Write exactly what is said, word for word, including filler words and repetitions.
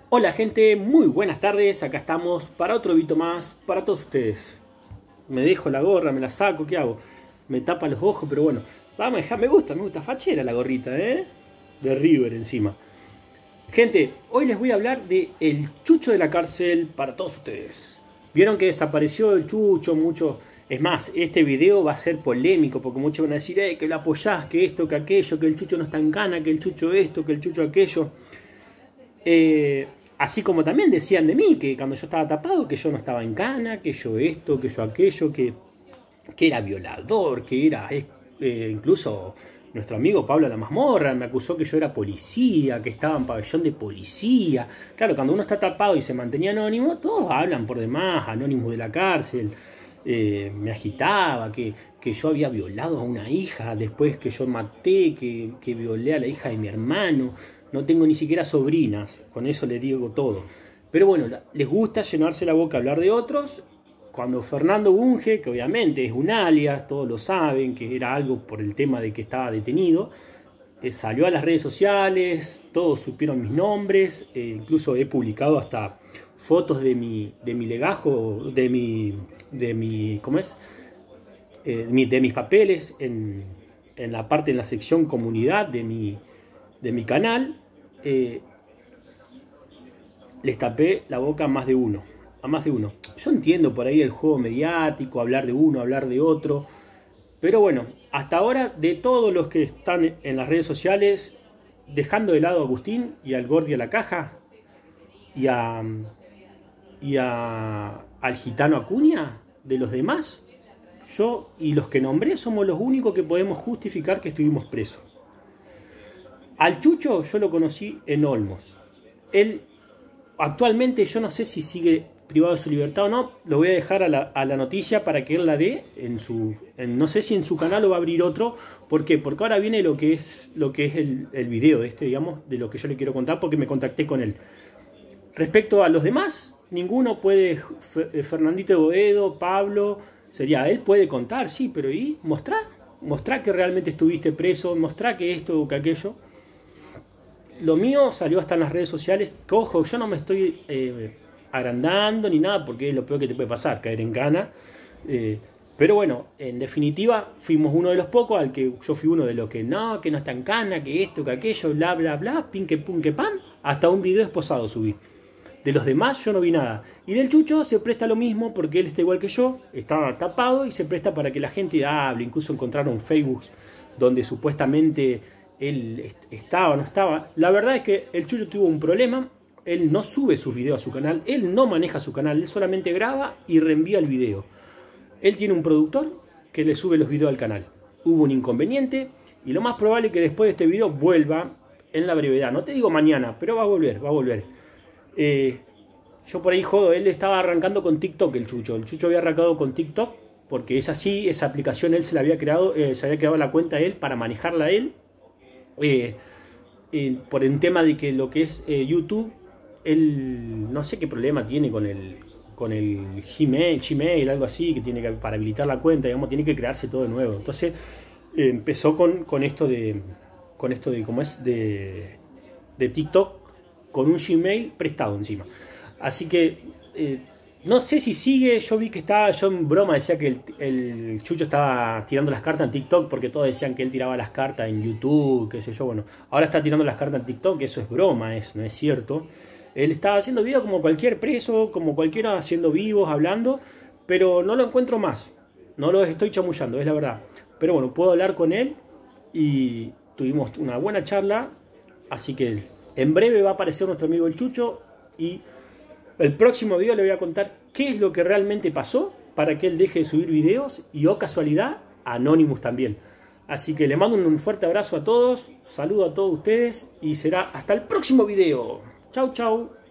Hola gente, muy buenas tardes, acá estamos para otro video más para todos ustedes. Me dejo la gorra, me la saco, ¿qué hago? Me tapa los ojos, pero bueno, vamos a dejar, me gusta, me gusta, fachera la gorrita, ¿eh? De River encima. Gente, hoy les voy a hablar de el Chucho de la cárcel para todos ustedes. Vieron que desapareció el Chucho, mucho. Es más, este video va a ser polémico porque muchos van a decir, eh, que lo apoyás, que esto, que aquello, que el Chucho no está en cana, que el Chucho esto, que el Chucho aquello. Eh, así como también decían de mí, que cuando yo estaba tapado, que yo no estaba en cana, que yo esto, que yo aquello, que, que era violador, que era eh, incluso nuestro amigo Pablo La Mazmorra me acusó que yo era policía, que estaba en pabellón de policía. Claro, cuando uno está tapado y se mantenía anónimo, todos hablan por demás, anónimos de la cárcel. Eh, me agitaba, que, que yo había violado a una hija, después que yo maté, que, que violé a la hija de mi hermano. No tengo ni siquiera sobrinas, con eso les digo todo. Pero bueno, les gusta llenarse la boca a hablar de otros. Cuando Fernando Bunge, que obviamente es un alias, todos lo saben, que era algo por el tema de que estaba detenido, eh, salió a las redes sociales, todos supieron mis nombres, eh, incluso he publicado hasta fotos de mi, de mi legajo, de mi, de mi, ¿cómo es? Eh, de mis papeles en, en la parte, en la sección comunidad de mi, de mi canal. Eh, les tapé la boca a más de uno, a más de uno. Yo entiendo por ahí el juego mediático, hablar de uno, hablar de otro, pero bueno, hasta ahora de todos los que están en las redes sociales, dejando de lado a Agustín y al Gordi a la caja y a y a, al gitano Acuña, de los demás, yo y los que nombré somos los únicos que podemos justificar que estuvimos presos. Al Chucho yo lo conocí en Olmos. Él actualmente yo no sé si sigue privado de su libertad o no. Lo voy a dejar a la, a la noticia para que él la dé en su, en, no sé si en su canal o va a abrir otro. ¿Por qué? Porque ahora viene lo que es lo que es el, el video este, digamos, de lo que yo le quiero contar, porque me contacté con él. Respecto a los demás, ninguno puede, Fernandito Boedo, Pablo, sería, él puede contar, sí, pero ¿y? Mostrá, mostrá que realmente estuviste preso, mostrá que esto o que aquello. Lo mío salió hasta en las redes sociales, que ojo, yo no me estoy eh, agrandando ni nada, porque es lo peor que te puede pasar, caer en cana. Eh, pero bueno, en definitiva, fuimos uno de los pocos, al que yo fui uno de los que no, que no está en cana, que esto, que aquello, bla, bla, bla, pin, que pum, que pam, hasta un video esposado subí. De los demás yo no vi nada. Y del Chucho se presta lo mismo porque él está igual que yo, estaba tapado y se presta para que la gente hable. Incluso encontraron Facebook donde supuestamente él estaba o no estaba. La verdad es que el Chucho tuvo un problema. Él no sube sus videos a su canal, él no maneja su canal, él solamente graba y reenvía el video. Él tiene un productor que le sube los videos al canal. Hubo un inconveniente y lo más probable es que después de este video vuelva en la brevedad. No te digo mañana, pero va a volver, va a volver. Eh, yo por ahí jodo, él estaba arrancando con TikTok el Chucho. El Chucho había arrancado con TikTok porque es así, esa aplicación él se la había creado, eh, se había creado la cuenta él para manejarla él. Eh, eh, por el tema de que lo que es eh, YouTube, él no sé qué problema tiene con el con el Gmail, Gmail, algo así, que tiene que para habilitar la cuenta, digamos, tiene que crearse todo de nuevo. Entonces eh, empezó con, con esto de con esto de cómo es de, de TikTok, con un Gmail prestado encima. Así que eh, no sé si sigue. Yo vi que estaba, yo en broma decía que el, el Chucho estaba tirando las cartas en TikTok, porque todos decían que él tiraba las cartas en YouTube, qué sé yo. Bueno, ahora está tirando las cartas en TikTok, eso es broma, eso no es cierto. Él estaba haciendo videos como cualquier preso, como cualquiera, haciendo vivos, hablando, pero no lo encuentro más. No lo estoy chamullando, es la verdad. Pero bueno, puedo hablar con él y tuvimos una buena charla, así que en breve va a aparecer nuestro amigo el Chucho y el próximo video le voy a contar qué es lo que realmente pasó para que él deje de subir videos y, oh casualidad, Anonymous también. Así que le mando un fuerte abrazo a todos, saludo a todos ustedes y será hasta el próximo video. Chau, chau.